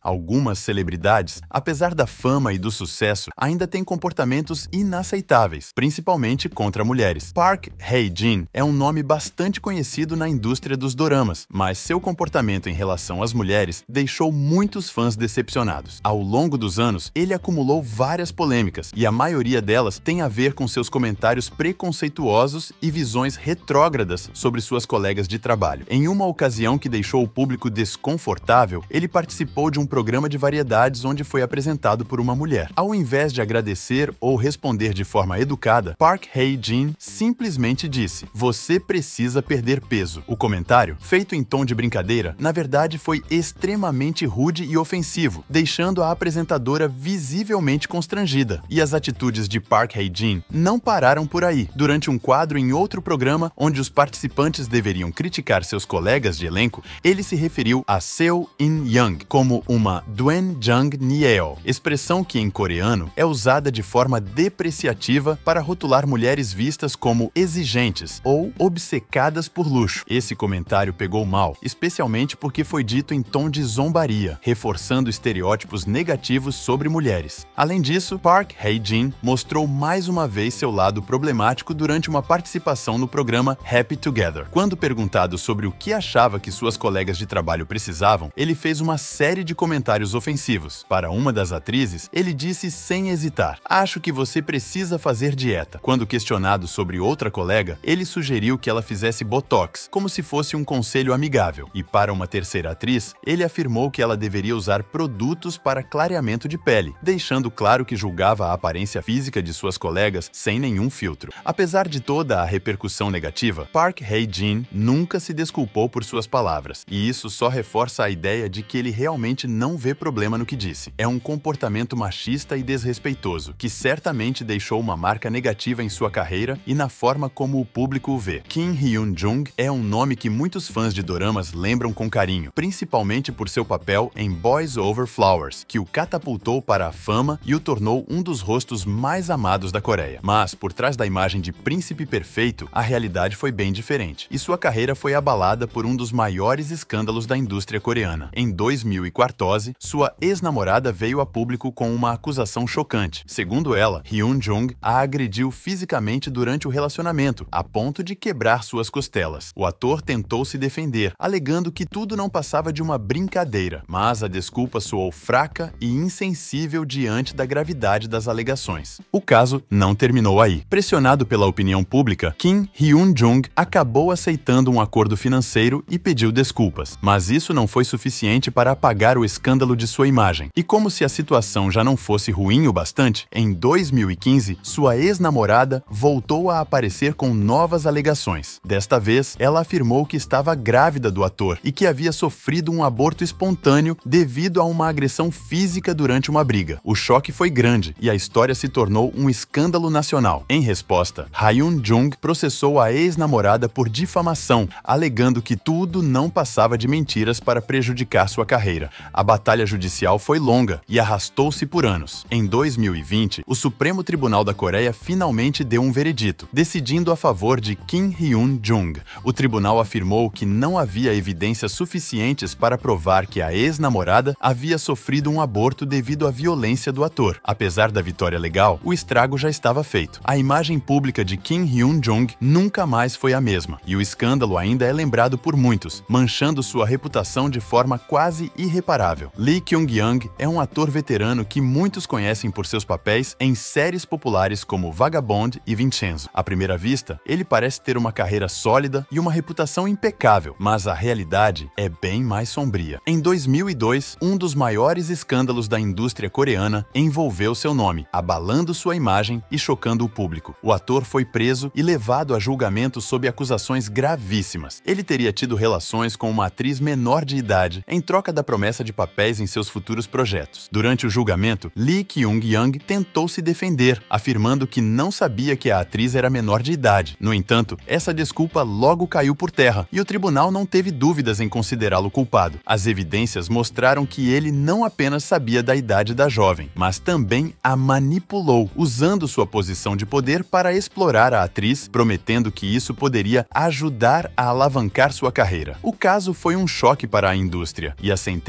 Algumas celebridades, apesar da fama e do sucesso, ainda têm comportamentos inaceitáveis, principalmente contra mulheres. Park Hae-jin é um nome bastante conhecido na indústria dos doramas, mas seu comportamento em relação às mulheres deixou muitos fãs decepcionados. Ao longo dos anos, ele acumulou várias polêmicas, e a maioria delas tem a ver com seus comentários preconceituosos e visões retrógradas sobre suas colegas de trabalho. Em uma ocasião que deixou o público desconfortável, ele participou de um programa de variedades onde foi apresentado por uma mulher. Ao invés de agradecer ou responder de forma educada, Park Hae-jin simplesmente disse: "Você precisa perder peso." O comentário, feito em tom de brincadeira, na verdade foi extremamente rude e ofensivo, deixando a apresentadora visivelmente constrangida. E as atitudes de Park Hae-jin não pararam por aí. Durante um quadro em outro programa, onde os participantes deveriam criticar seus colegas de elenco, ele se referiu a Seo In-young como uma Doenjang Nieo, expressão que em coreano é usada de forma depreciativa para rotular mulheres vistas como exigentes ou obcecadas por luxo. Esse comentário pegou mal, especialmente porque foi dito em tom de zombaria, reforçando estereótipos negativos sobre mulheres. Além disso, Park Hae-jin mostrou mais uma vez seu lado problemático durante uma participação no programa Happy Together. Quando perguntado sobre o que achava que suas colegas de trabalho precisavam, ele fez uma série de comentários ofensivos. Para uma das atrizes, ele disse sem hesitar: "Acho que você precisa fazer dieta." Quando questionado sobre outra colega, ele sugeriu que ela fizesse botox, como se fosse um conselho amigável. E para uma terceira atriz, ele afirmou que ela deveria usar produtos para clareamento de pele, deixando claro que julgava a aparência física de suas colegas sem nenhum filtro. Apesar de toda a repercussão negativa, Park Hae-jin nunca se desculpou por suas palavras, e isso só reforça a ideia de que ele realmente não vê problema no que disse. É um comportamento machista e desrespeitoso, que certamente deixou uma marca negativa em sua carreira e na forma como o público o vê. Kim Hyun-jung é um nome que muitos fãs de doramas lembram com carinho, principalmente por seu papel em Boys Over Flowers, que o catapultou para a fama e o tornou um dos rostos mais amados da Coreia. Mas, por trás da imagem de príncipe perfeito, a realidade foi bem diferente, e sua carreira foi abalada por um dos maiores escândalos da indústria coreana. Em 2014, sua ex-namorada veio a público com uma acusação chocante. Segundo ela, Hyun-jung a agrediu fisicamente durante o relacionamento, a ponto de quebrar suas costelas. O ator tentou se defender, alegando que tudo não passava de uma brincadeira, mas a desculpa soou fraca e insensível diante da gravidade das alegações. O caso não terminou aí. Pressionado pela opinião pública, Kim Hyun-jung acabou aceitando um acordo financeiro e pediu desculpas, mas isso não foi suficiente para apagar o escândalo de sua imagem. E como se a situação já não fosse ruim o bastante, em 2015, sua ex-namorada voltou a aparecer com novas alegações. Desta vez, ela afirmou que estava grávida do ator e que havia sofrido um aborto espontâneo devido a uma agressão física durante uma briga. O choque foi grande e a história se tornou um escândalo nacional. Em resposta, Hyun-jung processou a ex-namorada por difamação, alegando que tudo não passava de mentiras para prejudicar sua carreira. A batalha judicial foi longa e arrastou-se por anos. Em 2020, o Supremo Tribunal da Coreia finalmente deu um veredito, decidindo a favor de Kim Hyun-jung. O tribunal afirmou que não havia evidências suficientes para provar que a ex-namorada havia sofrido um aborto devido à violência do ator. Apesar da vitória legal, o estrago já estava feito. A imagem pública de Kim Hyun-jung nunca mais foi a mesma, e o escândalo ainda é lembrado por muitos, manchando sua reputação de forma quase irreparável. Lee Kyung-young é um ator veterano que muitos conhecem por seus papéis em séries populares como Vagabond e Vincenzo. À primeira vista, ele parece ter uma carreira sólida e uma reputação impecável, mas a realidade é bem mais sombria. Em 2002, um dos maiores escândalos da indústria coreana envolveu seu nome, abalando sua imagem e chocando o público. O ator foi preso e levado a julgamento sob acusações gravíssimas. Ele teria tido relações com uma atriz menor de idade em troca da promessa de papéis em seus futuros projetos. Durante o julgamento, Lee Kyung-young tentou se defender, afirmando que não sabia que a atriz era menor de idade. No entanto, essa desculpa logo caiu por terra e o tribunal não teve dúvidas em considerá-lo culpado. As evidências mostraram que ele não apenas sabia da idade da jovem, mas também a manipulou, usando sua posição de poder para explorar a atriz, prometendo que isso poderia ajudar a alavancar sua carreira. O caso foi um choque para a indústria, e a sentença de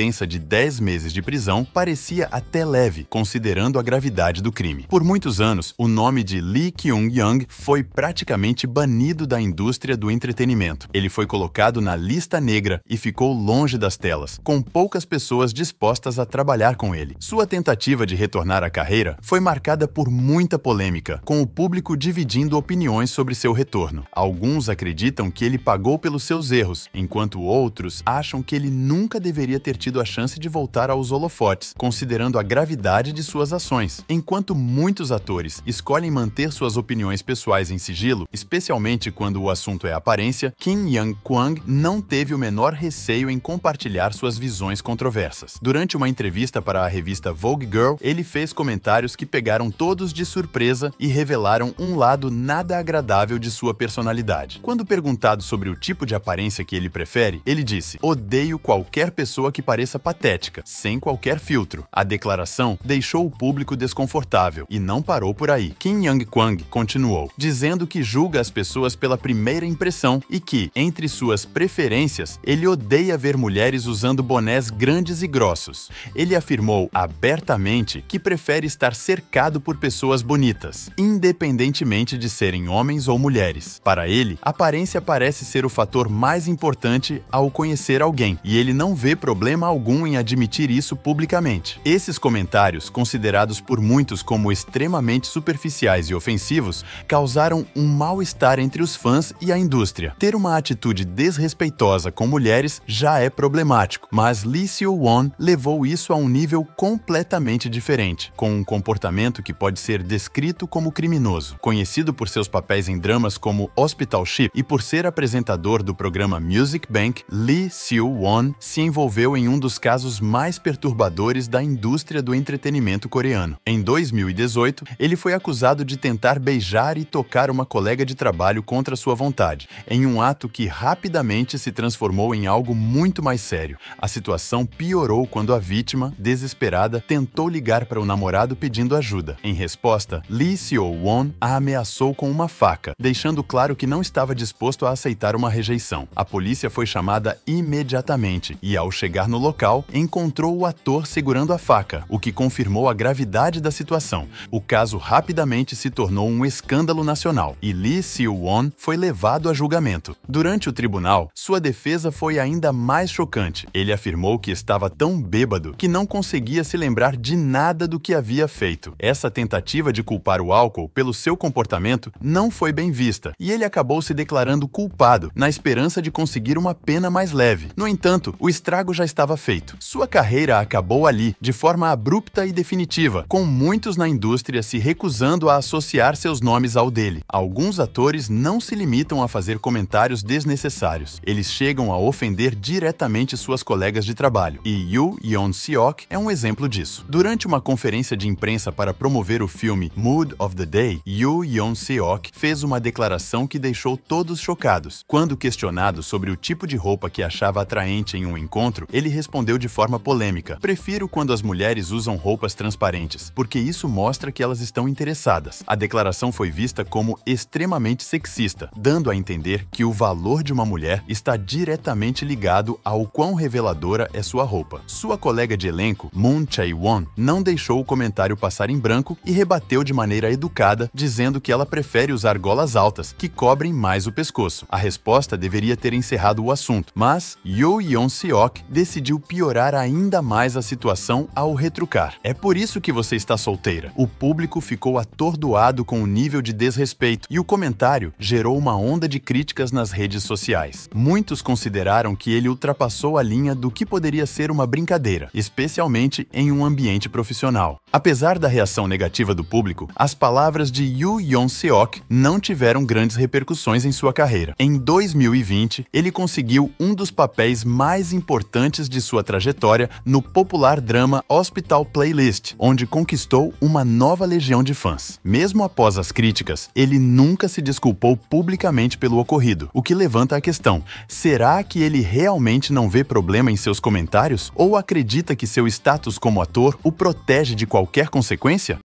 10 meses de prisão parecia até leve, considerando a gravidade do crime. Por muitos anos, o nome de Lee Kyung-young foi praticamente banido da indústria do entretenimento. Ele foi colocado na lista negra e ficou longe das telas, com poucas pessoas dispostas a trabalhar com ele. Sua tentativa de retornar à carreira foi marcada por muita polêmica, com o público dividindo opiniões sobre seu retorno. Alguns acreditam que ele pagou pelos seus erros, enquanto outros acham que ele nunca deveria ter tido a chance de voltar aos holofotes, considerando a gravidade de suas ações. Enquanto muitos atores escolhem manter suas opiniões pessoais em sigilo, especialmente quando o assunto é aparência, Kim Young-kwang não teve o menor receio em compartilhar suas visões controversas. Durante uma entrevista para a revista Vogue Girl, ele fez comentários que pegaram todos de surpresa e revelaram um lado nada agradável de sua personalidade. Quando perguntado sobre o tipo de aparência que ele prefere, ele disse: "Odeio qualquer pessoa que pareça patética, sem qualquer filtro." A declaração deixou o público desconfortável e não parou por aí. Kim Young-kwang continuou, dizendo que julga as pessoas pela primeira impressão e que, entre suas preferências, ele odeia ver mulheres usando bonés grandes e grossos. Ele afirmou abertamente que prefere estar cercado por pessoas bonitas, independentemente de serem homens ou mulheres. Para ele, a aparência parece ser o fator mais importante ao conhecer alguém, e ele não vê problema algum em admitir isso publicamente. Esses comentários, considerados por muitos como extremamente superficiais e ofensivos, causaram um mal-estar entre os fãs e a indústria. Ter uma atitude desrespeitosa com mulheres já é problemático, mas Lee Seo-won levou isso a um nível completamente diferente, com um comportamento que pode ser descrito como criminoso. Conhecido por seus papéis em dramas como Hospital Ship e por ser apresentador do programa Music Bank, Lee Seo-won se envolveu em um dos casos mais perturbadores da indústria do entretenimento coreano. Em 2018, ele foi acusado de tentar beijar e tocar uma colega de trabalho contra sua vontade, em um ato que rapidamente se transformou em algo muito mais sério. A situação piorou quando a vítima, desesperada, tentou ligar para o namorado pedindo ajuda. Em resposta, Lee Seo-won a ameaçou com uma faca, deixando claro que não estava disposto a aceitar uma rejeição. A polícia foi chamada imediatamente e, ao chegar no local, encontrou o ator segurando a faca, o que confirmou a gravidade da situação. O caso rapidamente se tornou um escândalo nacional e Lee Seo-won foi levado a julgamento. Durante o tribunal, sua defesa foi ainda mais chocante. Ele afirmou que estava tão bêbado que não conseguia se lembrar de nada do que havia feito. Essa tentativa de culpar o álcool pelo seu comportamento não foi bem vista e ele acabou se declarando culpado, na esperança de conseguir uma pena mais leve. No entanto, o estrago já estava feito. Sua carreira acabou ali, de forma abrupta e definitiva, com muitos na indústria se recusando a associar seus nomes ao dele. Alguns atores não se limitam a fazer comentários desnecessários. Eles chegam a ofender diretamente suas colegas de trabalho, e Yoo Yeon-seok é um exemplo disso. Durante uma conferência de imprensa para promover o filme Mood of the Day, Yoo Yeon-seok fez uma declaração que deixou todos chocados. Quando questionado sobre o tipo de roupa que achava atraente em um encontro, ele respondeu de forma polêmica: "Prefiro quando as mulheres usam roupas transparentes, porque isso mostra que elas estão interessadas." A declaração foi vista como extremamente sexista, dando a entender que o valor de uma mulher está diretamente ligado ao quão reveladora é sua roupa. Sua colega de elenco, Moon Chae-won, não deixou o comentário passar em branco e rebateu de maneira educada, dizendo que ela prefere usar golas altas, que cobrem mais o pescoço. A resposta deveria ter encerrado o assunto, mas Yoo Yeon-seok decidiu piorar ainda mais a situação ao retrucar: "É por isso que você está solteira." O público ficou atordoado com o nível de desrespeito e o comentário gerou uma onda de críticas nas redes sociais. Muitos consideraram que ele ultrapassou a linha do que poderia ser uma brincadeira, especialmente em um ambiente profissional. Apesar da reação negativa do público, as palavras de Yoo Yeon-seok não tiveram grandes repercussões em sua carreira. Em 2020, ele conseguiu um dos papéis mais importantes de sua trajetória no popular drama Hospital Playlist, onde conquistou uma nova legião de fãs. Mesmo após as críticas, ele nunca se desculpou publicamente pelo ocorrido, o que levanta a questão: será que ele realmente não vê problema em seus comentários? Ou acredita que seu status como ator o protege de qualquer consequência?